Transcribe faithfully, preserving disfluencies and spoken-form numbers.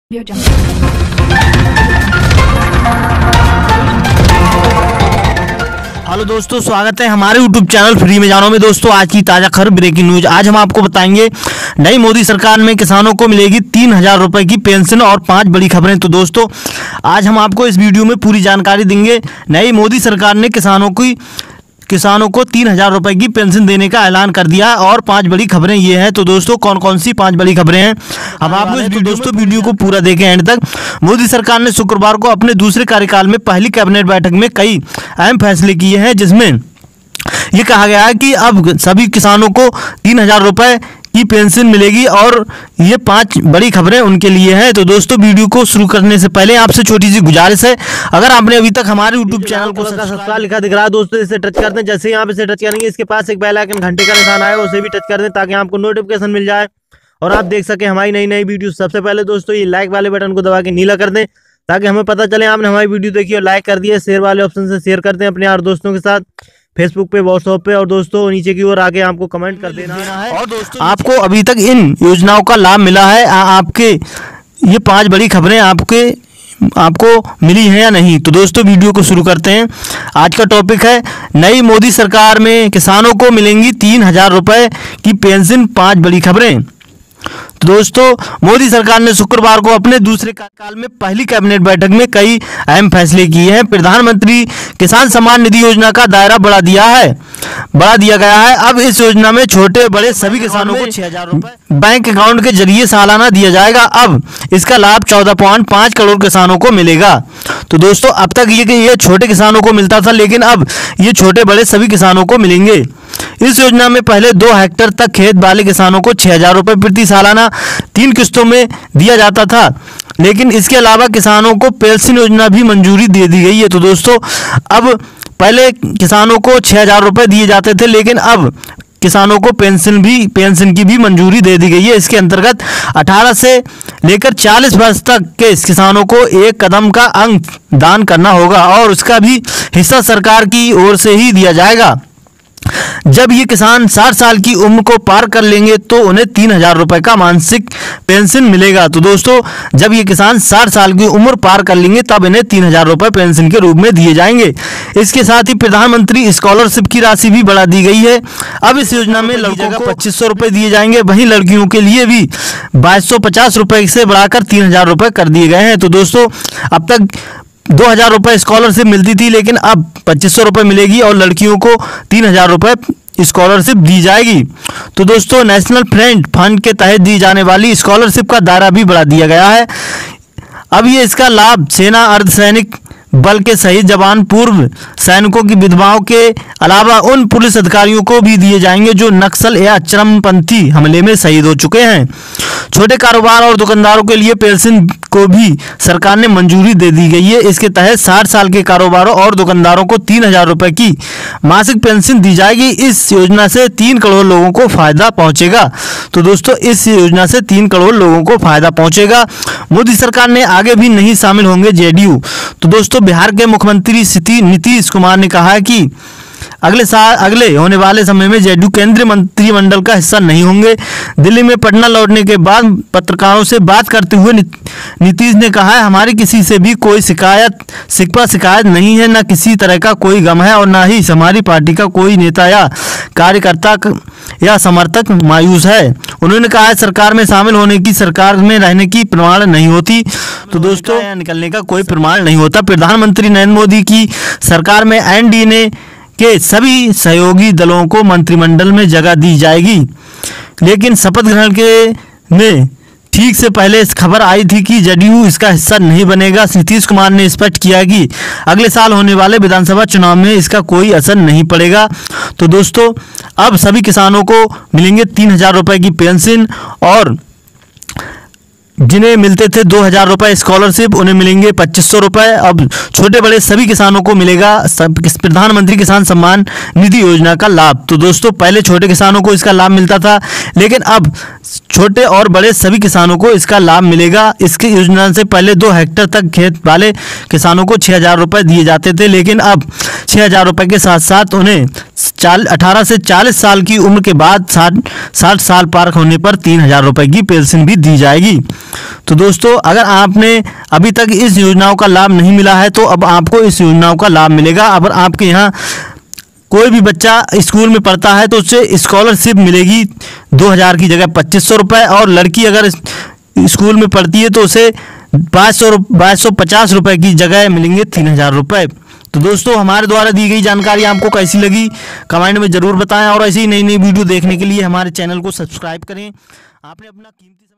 Hello दोस्तों, स्वागत है हमारे यूट्यूब चैनल फ्री में जानो में। दोस्तों, आज की ताज़ा खबर ब्रेकिंग न्यूज। आज हम आपको बताएंगे नई मोदी सरकार में किसानों को मिलेगी तीन हजार रुपए की पेंशन और पांच बड़ी खबरें। तो दोस्तों, आज हम आपको इस वीडियो में पूरी जानकारी देंगे। नई मोदी सरकार ने किसानों की किसानों को तीन हजार रुपए की पेंशन देने का ऐलान कर दिया और पांच बड़ी खबरें ये हैं। तो दोस्तों, कौन कौन सी पांच बड़ी खबरें हैं अब आपको इस वीडियो दोस्तों वीडियो को पूरा देखें एंड तक। मोदी सरकार ने शुक्रवार को अपने दूसरे कार्यकाल में पहली कैबिनेट बैठक में कई अहम फैसले किए हैं, जिसमें ये कहा गया है कि अब सभी किसानों को तीन हजार रुपए की पेंशन मिलेगी और ये पांच बड़ी खबरें उनके लिए हैं। तो दोस्तों, वीडियो को शुरू करने से पहले आपसे छोटी सी गुजारिश है, अगर आपने अभी तक हमारे यूट्यूब चैनल को सब्सक्राइब लिखा दिख रहा है दोस्तों, इसे टच कर दें। जैसे यहाँ पे से टच करेंगे, इसके पास एक बेल आइकन घंटे का निशान आएगा, उसे भी टच कर दें ताकि आपको नोटिफिकेशन मिल जाए और आप देख सकें हमारी नई नई वीडियो सबसे पहले। दोस्तों, ये लाइक वाले बटन को दबा के नीला कर दें ताकि हमें पता चले आपने हमारी वीडियो देखी और लाइक कर दिया। शेयर वाले ऑप्शन से शेयर करते हैं अपने यार दोस्तों के साथ, फेसबुक पे, व्हाट्सएप पे, और दोस्तों नीचे की ओर आके आपको कमेंट कर देना है। और दोस्तों, आपको अभी तक इन योजनाओं का लाभ मिला है, आ, आपके ये पांच बड़ी खबरें आपके आपको मिली हैं या नहीं। तो दोस्तों, वीडियो को शुरू करते हैं। आज का टॉपिक है नई मोदी सरकार में किसानों को मिलेंगी तीन हजार रुपए की पेंशन, पांच बड़ी खबरें। तो दोस्तों, मोदी सरकार ने शुक्रवार को अपने दूसरे कार्यकाल में पहली कैबिनेट बैठक में कई अहम फैसले किए हैं। प्रधानमंत्री किसान सम्मान निधि योजना का दायरा बढ़ा दिया है बढ़ा दिया गया है। अब इस योजना में छोटे बड़े सभी किसानों को छह हजार रुपए बैंक अकाउंट के जरिए सालाना दिया जाएगा। अब इसका लाभ चौदह पॉइंट पाँच करोड़ किसानों को मिलेगा। तो दोस्तों, अब तक ये ये छोटे किसानों को मिलता था, लेकिन अब ये छोटे बड़े सभी किसानों को मिलेंगे। इस योजना में पहले दो हेक्टेयर तक खेत वाले किसानों को छह हजार रुपये प्रति सालाना तीन किस्तों में दिया जाता था, लेकिन इसके अलावा किसानों को पेंशन योजना भी मंजूरी दे दी गई है। तो दोस्तों, अब पहले किसानों को छह हजार रुपये दिए जाते थे, लेकिन अब किसानों को पेंशन भी पेंशन की भी मंजूरी दे दी गई है। इसके अंतर्गत अठारह से लेकर चालीस वर्ष तक के किसानों को एक कदम का अंक दान करना होगा और उसका भी हिस्सा सरकार की ओर से ही दिया जाएगा। जब ये किसान साठ साल की उम्र को पार कर लेंगे तो उन्हें तीन हजार रुपए का मासिक पेंशन मिलेगा। तो दोस्तों, जब ये किसान साठ साल की उम्र पार कर लेंगे तब इन्हें तीन हजार रुपए पेंशन के रूप में दिए जाएंगे। इसके साथ ही प्रधानमंत्री स्कॉलरशिप की राशि भी बढ़ा दी गई है। अब इस योजना में लड़कों को पच्चीस सौ रुपए दिए जाएंगे, वहीं लड़कियों के लिए भी बाईस सौ पचास रुपए से बढ़ाकर तीन हजार रुपए कर दिए गए हैं। तो दोस्तों, अब तक दो हजार रुपये स्कॉलरशिप मिलती थी, लेकिन अब पच्चीस सौ रुपये मिलेगी और लड़कियों को तीन हजार रुपये स्कॉलरशिप दी जाएगी। तो दोस्तों, नेशनल फ्रेंड फंड के तहत दी जाने वाली स्कॉलरशिप का दायरा भी बढ़ा दिया गया है। अब ये इसका लाभ सेना, अर्धसैनिक बल के शहीद जवान, पूर्व सैनिकों की विधवाओं के अलावा उन पुलिस अधिकारियों को भी दिए जाएंगे जो नक्सल या चरमपंथी हमले में शहीद हो चुके हैं। छोटे कारोबार और दुकानदारों के लिए पेंशन को भी सरकार ने मंजूरी दे दी गई है। इसके तहत साठ साल के कारोबारों और दुकानदारों को तीन हजार रुपए की मासिक पेंशन दी जाएगी। इस योजना से तीन करोड़ लोगों को फायदा पहुंचेगा। तो दोस्तों, इस योजना से तीन करोड़ लोगों को फायदा पहुंचेगा। मोदी सरकार ने आगे भी नहीं शामिल होंगे जेडीयू। तो दोस्तों, बिहार के मुख्यमंत्री नीतीश कुमार ने कहा है कि अगले साल अगले होने वाले समय में जेडीयू केंद्रीय मंत्रिमंडल का हिस्सा नहीं होंगे। दिल्ली में पटना लौटने के बाद पत्रकारों से बात करते हुए नीतीश ने कहा है, हमारी किसी से भी कोई शिकायत शिकवा शिकायत नहीं है, न किसी तरह का कोई गम है और न ही हमारी पार्टी का कोई नेता या कार्यकर्ता या समर्थक मायूस है। उन्होंने कहा है, सरकार में शामिल होने की, सरकार में रहने की प्रमाण नहीं होती। तो दोस्तों, निकलने का कोई प्रमाण नहीं होता। प्रधानमंत्री नरेंद्र मोदी की सरकार में एनडीए ने के सभी सहयोगी दलों को मंत्रिमंडल में जगह दी जाएगी, लेकिन शपथ ग्रहण के में ठीक से पहले इस खबर आई थी कि जेडीयू इसका हिस्सा नहीं बनेगा। नीतीश कुमार ने स्पष्ट किया कि अगले साल होने वाले विधानसभा चुनाव में इसका कोई असर नहीं पड़ेगा। तो दोस्तों, अब सभी किसानों को मिलेंगे तीन हजार रुपये की पेंशन और जिन्हें मिलते थे दो हजार रुपये स्कॉलरशिप, उन्हें मिलेंगे पच्चीस सौ रुपये। अब छोटे बड़े सभी किसानों को मिलेगा प्रधानमंत्री किसान सम्मान निधि योजना का लाभ। तो दोस्तों, पहले छोटे किसानों को इसका लाभ मिलता था, लेकिन अब छोटे और बड़े सभी किसानों को इसका लाभ मिलेगा। इसकी योजना से पहले दो हेक्टेयर तक खेत वाले किसानों को छः हजार रुपये दिए जाते थे, लेकिन अब छः हजार रुपये के साथ साथ उन्हें चाल अठारह से चालीस साल की उम्र के बाद साठ साठ साल पार होने पर तीन हजार रुपये की पेंशन भी दी जाएगी। तो दोस्तों अगर आपने अभी तक इस योजनाओं का लाभ नहीं मिला है तो अब आपको इस योजनाओं का लाभ मिलेगा। अगर आपके यहाँ कोई भी बच्चा स्कूल में पढ़ता है तो उससे स्कॉलरशिप मिलेगी दो हज़ार की जगह पच्चीस सौ रुपये, और लड़की अगर स्कूल में पढ़ती है तो उसे बाईस सौ बाईस सौ पचास रुपये की जगह मिलेंगे तीन हज़ार रुपये। तो दोस्तों हमारे द्वारा दी गई जानकारी आपको कैसी लगी कमेंट में ज़रूर बताएं, और ऐसी नई नई वीडियो देखने के लिए हमारे चैनल को सब्सक्राइब करें। आपने अपना कीमती